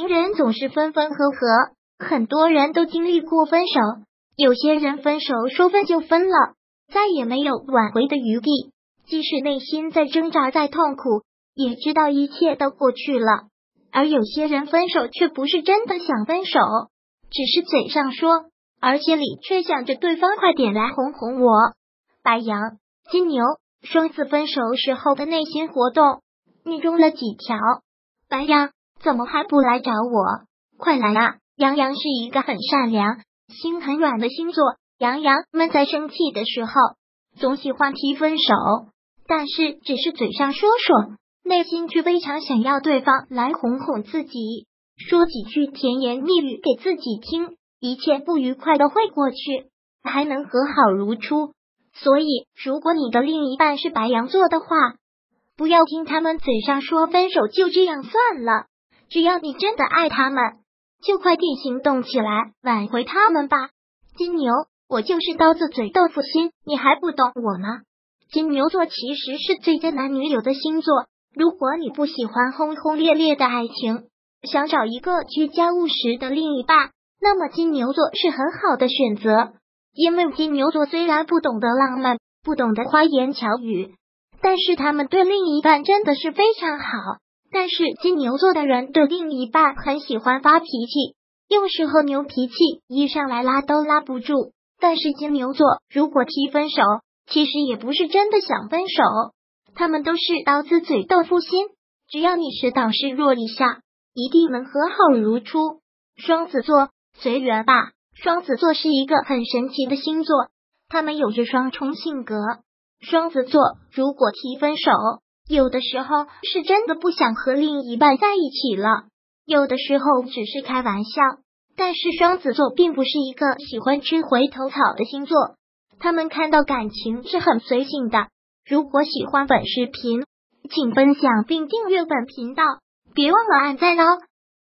情人总是分分合合，很多人都经历过分手，有些人分手说分就分了，再也没有挽回的余地，即使内心在挣扎再痛苦，也知道一切都过去了。而有些人分手却不是真的想分手，只是嘴上说，而心里却想着对方快点来哄哄我。白羊、金牛、双子分手时候的内心活动，你中了几条？白羊，怎么还不来找我？快来啊！羊羊是一个很善良、心很软的星座，羊羊们在生气的时候总喜欢提分手，但是只是嘴上说说，内心却非常想要对方来哄哄自己，说几句甜言蜜语给自己听，一切不愉快都会过去，还能和好如初。所以如果你的另一半是白羊座的话，不要听他们嘴上说分手就这样算了，只要你真的爱他们，就快点行动起来，挽回他们吧。金牛，我就是刀子嘴豆腐心，你还不懂我吗？金牛座其实是最珍男女友的星座，如果你不喜欢轰轰烈烈的爱情，想找一个居家务实的另一半，那么金牛座是很好的选择。因为金牛座虽然不懂得浪漫，不懂得花言巧语，但是他们对另一半真的是非常好。但是金牛座的人对另一半很喜欢发脾气，有时候牛脾气一上来拉都拉不住。但是金牛座如果提分手，其实也不是真的想分手，他们都是刀子嘴豆腐心，只要你适当示弱一下，一定能和好如初。双子座，随缘吧。双子座是一个很神奇的星座，他们有着双重性格。双子座如果提分手，有的时候是真的不想和另一半在一起了，有的时候只是开玩笑。但是双子座并不是一个喜欢吃回头草的星座，他们看到感情是很随性的。如果喜欢本视频，请分享并订阅本频道，别忘了按赞哦。